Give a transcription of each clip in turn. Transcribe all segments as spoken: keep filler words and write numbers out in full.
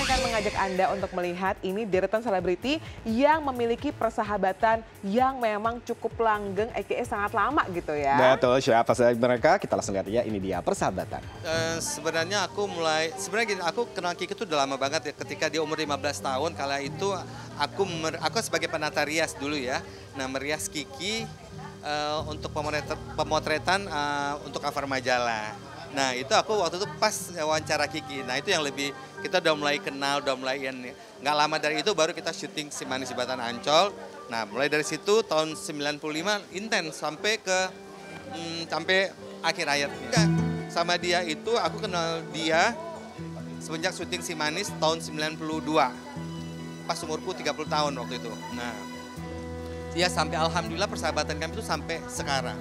akan mengajak Anda untuk melihat ini deretan selebriti yang memiliki persahabatan yang memang cukup langgeng, aka sangat lama gitu ya. Betul, siapa saja mereka? Kita langsung lihat ya, ini dia persahabatan. Uh, sebenarnya aku mulai, sebenarnya gini, aku kenal Kiki itu udah lama banget ya. Ketika dia umur lima belas tahun, kala itu aku mer, aku sebagai penata rias dulu ya. Nah, merias Kiki uh, untuk pemotretan, pemotretan uh, untuk cover majalah. Nah itu aku waktu itu pas wawancara Kiki, nah itu yang lebih, kita udah mulai kenal, udah mulai, nggak lama dari itu baru kita syuting Si Manis Jembatan Ancol. Nah mulai dari situ tahun sembilan puluh lima intens sampai ke, hmm, sampai akhir hayat. Enggak, sama dia itu aku kenal dia semenjak syuting Si Manis tahun sembilan puluh dua, pas umurku tiga puluh tahun waktu itu. Nah dia sampai alhamdulillah persahabatan kami itu sampai sekarang.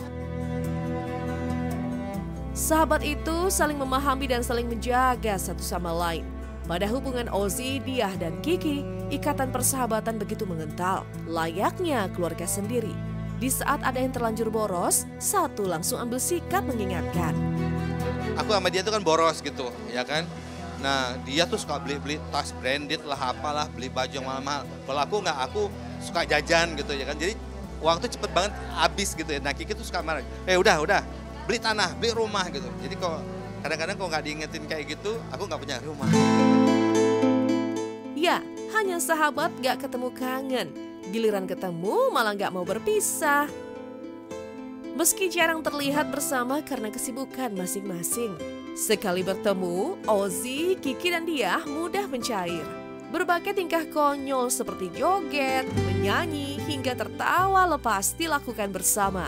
Sahabat itu saling memahami dan saling menjaga satu sama lain. Pada hubungan Ozzy, Diah, dan Kiki, ikatan persahabatan begitu mengental, layaknya keluarga sendiri. Di saat ada yang terlanjur boros, satu langsung ambil sikap mengingatkan. Aku sama dia tuh kan boros gitu, ya kan. Nah dia tuh suka beli-beli tas branded lah, apalah, beli baju yang mahal-mahal. Kalau aku nggak, aku suka jajan gitu ya kan. Jadi uang tuh cepet banget habis gitu ya. Nah Kiki tuh suka marah, eh udah, udah. Beli tanah, beli rumah gitu. Jadi kok kadang-kadang kok nggak diingetin kayak gitu, aku nggak punya rumah. Ya, hanya sahabat gak ketemu kangen. Giliran ketemu malah gak mau berpisah. Meski jarang terlihat bersama karena kesibukan masing-masing. Sekali bertemu, Ozzy, Kiki, dan Diah mudah mencair. Berbagai tingkah konyol seperti joget, menyanyi, hingga tertawa lepas dilakukan bersama.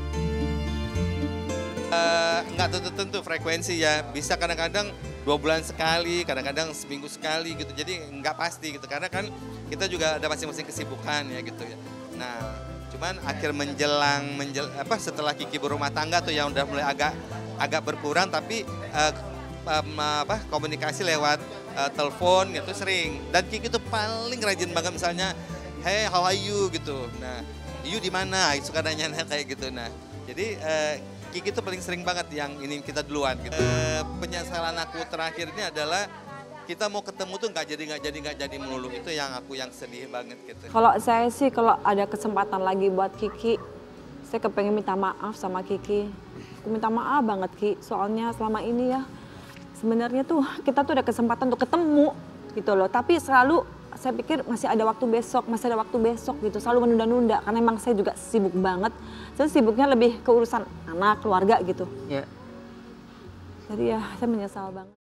Uh, nggak tentu-tentu frekuensi ya, bisa kadang-kadang dua bulan sekali, kadang-kadang seminggu sekali gitu, jadi nggak pasti gitu, karena kan kita juga ada masing-masing kesibukan ya gitu ya. Nah, cuman akhir menjelang, menjel, apa setelah Kiki berumah tangga tuh yang udah mulai agak agak berkurang, tapi uh, um, apa komunikasi lewat uh, telepon gitu sering, dan Kiki tuh paling rajin banget misalnya, hey how are you gitu, nah you di mana, suka nanya kayak gitu, nah jadi uh, Kiki itu paling sering banget yang ini kita duluan gitu. E, penyesalan aku terakhir ini adalah kita mau ketemu tuh nggak jadi nggak jadi nggak jadi melulu, itu yang aku yang sedih banget gitu. Kalau saya sih kalau ada kesempatan lagi buat Kiki, saya kepengen minta maaf sama Kiki. Aku minta maaf banget Ki, soalnya selama ini ya sebenarnya tuh kita tuh ada kesempatan untuk ketemu gitu loh, tapi selalu saya pikir masih ada waktu besok, masih ada waktu besok gitu, selalu menunda-nunda karena emang saya juga sibuk banget. Saya sibuknya lebih ke urusan anak, keluarga gitu. Ya. Jadi ya saya menyesal banget.